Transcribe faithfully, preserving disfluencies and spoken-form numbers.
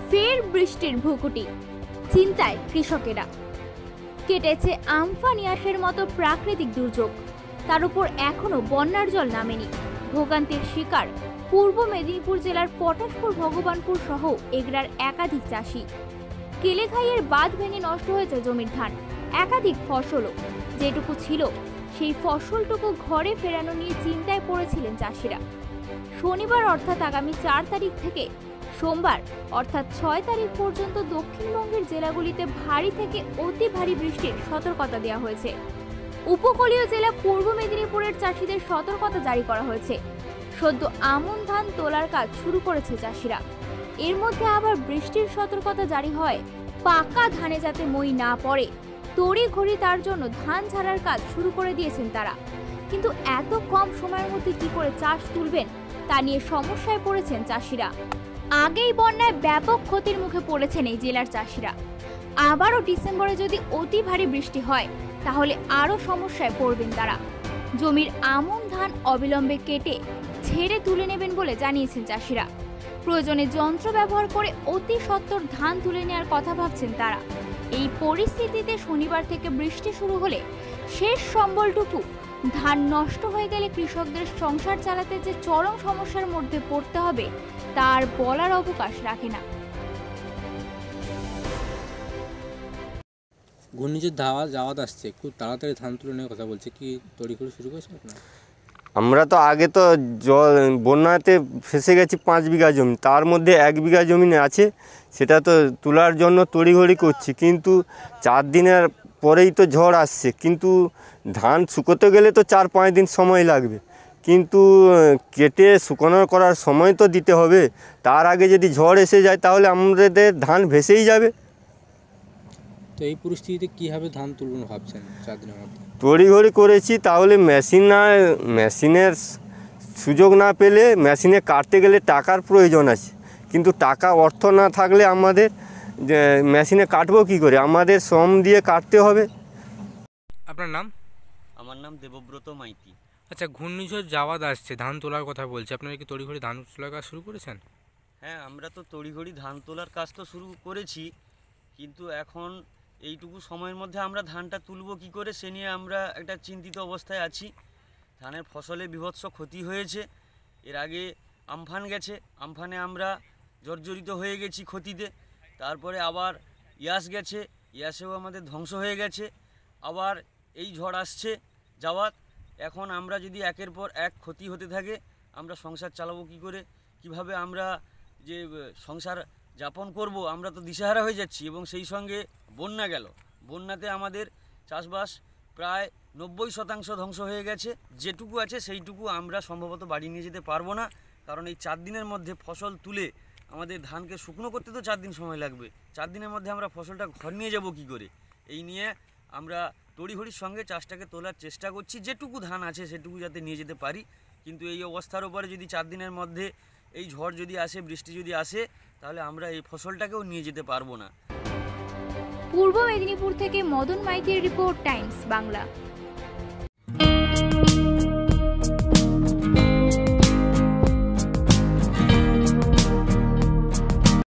ফের বৃষ্টির ভ্রুকুটি, চিন্তায় কৃষকেরা। কেটেছে আমফান ইয়াসের মতো প্রাকৃতিক দুর্যোগ, তার উপর এখনো বন্যার জল নামেনি। ভোগান্তির শিকার পূর্ব মেদিনীপুর জেলার পটাশপুর, ভগবানপুর সহ এগরার একাধিক চাষি। কেলেঘাইয়ের বাঁধ ভেঙে নষ্ট হয়েছে জমির ধান, একাধিক ফসলও। যেটুকু ছিল সেই ফসলটুকু ঘরে ফেরানো নিয়ে চিন্তায় পড়েছিলেন চাষিরা। শনিবার অর্থাৎ আগামী চার তারিখ থেকে সোমবার অর্থাৎ ছয় তারিখ পর্যন্ত দক্ষিণবঙ্গের জেলাগুলিতে ভারী থেকে অতি ভারী বৃষ্টির সতর্কতা দেওয়া হয়েছে। উপকূলীয় জেলা পূর্ব মেদিনীপুরের চাষিদের সতর্কতা জারি করা হয়েছে। সদ্য আমন ধান তোলার কাজ শুরু করেছে চাষিরা। এর মধ্যে আবার বৃষ্টির সতর্কতা জারি হয় পাকা ধানে যাতে মই না পড়ে, তড়িঘড়ি তার জন্য ধান ঝাড়ার কাজ শুরু করে দিয়েছেন তারা। কিন্তু এত কম সময়ের মধ্যে কি করে চাষ তুলবেন তা নিয়ে সমস্যায় পড়েছেন চাষিরা। আগেই বন্যায় ব্যাপক ক্ষতির মুখে পড়েছেন এই জেলার চাষিরা। আবারও ডিসেম্বরে যদি অতি ভারী বৃষ্টি হয় তাহলে আরও সমস্যায় পড়বেন তারা। জমির আমন ধান অবিলম্বে কেটে ঝেড়ে তুলে নেবেন বলে জানিয়েছেন চাষিরা। প্রয়োজনে যন্ত্র ব্যবহার করে অতি সত্বর ধান তুলে নেওয়ার কথা ভাবছেন তারা। এই পরিস্থিতিতে শনিবার থেকে বৃষ্টি শুরু হলে শেষ সম্বলটুকু ধান নষ্ট হয়ে গেলে কৃষকদের সংসার চালাতে যে চরম সমস্যার মধ্যে পড়তে হবে তার বলার অবকাশ রাখে না। ঘূর্ণিঝড় ধাওয়া যাওয়াত আসছে, খুব তাড়াতাড়ি ধান তুলে নেওয়ার কথা বলছে, কি তড়িঘড়ি শুরু করেছে আপনারা? আমরা তো আগে তো জল বন্যাতে ফেসে গেছি পাঁচ বিঘা জমি, তার মধ্যে এক বিঘা জমি আছে, সেটা তো তোলার জন্য তড়িঘড়ি করছি। কিন্তু চার দিনের পরেই তো ঝড় আসছে, কিন্তু ধান শুকোতে গেলে তো চার পাঁচ দিন সময় লাগবে। কিন্তু কেটে শুকনো করার সময় তো দিতে হবে, তার আগে যদি ঝড় এসে যায় তাহলে আমাদের ধান ভেসেই যাবে। তো এই পরিস্থিতিতে কীভাবে ধান তুলবেন ভাবছেন চার দিনের মধ্যে? তড়িঘড়ি করেছি, তাহলে মেশিন না, মেশিনের সুযোগ না পেলে মেশিনে কাটতে গেলে টাকার প্রয়োজন আছে, কিন্তু টাকা অর্থ না থাকলে আমাদের মেশিনে কাটবো কী করে? আমাদের শ্রম দিয়ে কাটতে হবে। আপনার নাম? আমার নাম দেবব্রত মাইতি। আচ্ছা, ঘূর্ণিঝড় যাওয়াত আসছে, ধান তোলার কথা বলছে, আপনারা কি তড়িঘড়ি ধান তোলার কাজ শুরু করেছেন? হ্যাঁ, আমরা তো তড়িঘড়ি ধান তোলার কাজ তো শুরু করেছি, কিন্তু এখন এইটুকু সময়ের মধ্যে আমরা ধানটা তুলব কী করে সে নিয়ে আমরা একটা চিন্তিত অবস্থায় আছি। ধানের ফসলে বীভৎস ক্ষতি হয়েছে, এর আগে আমফান গেছে, আমফানে আমরা জর্জরিত হয়ে গেছি ক্ষতিতে। তারপরে আবার ইয়াস গেছে, ইয়াসেও আমাদের ধ্বংস হয়ে গেছে। আবার এই ঝড় আসছে যাওয়াত। এখন আমরা যদি একের পর এক ক্ষতি হতে থাকে, আমরা সংসার চালাবো কী করে, কিভাবে আমরা যে সংসার যাপন করব, আমরা তো দিশেহারা হয়ে যাচ্ছি। এবং সেই সঙ্গে বন্যা গেল, বন্যাতে আমাদের চাষবাস প্রায় নব্বই শতাংশ ধ্বংস হয়ে গেছে। যেটুকু আছে সেইটুকু আমরা সম্ভবত বাড়ি নিয়ে যেতে পারবো না, কারণ এই চার দিনের মধ্যে ফসল তুলে আমাদের ধানকে শুকনো করতে তো চার দিন সময় লাগবে। চার দিনের মধ্যে আমরা ফসলটা ঘর নিয়ে যাব কী করে? এই নিয়ে আমরা তড়িঘড়ির সঙ্গে চাষটাকে তোলার চেষ্টা করছি, যেটুকু ধান আছে সেটুকু যাতে নিয়ে যেতে পারি। কিন্তু এই অবস্থার উপরে যদি চার দিনের মধ্যে এই ঝড় যদি আসে, বৃষ্টি যদি আসে, তাহলে আমরা এই ফসলটাকেও নিয়ে যেতে পারবো না। পূর্ব মেদিনীপুর থেকে মদন মাইতির রিপোর্ট, টাইমস বাংলা।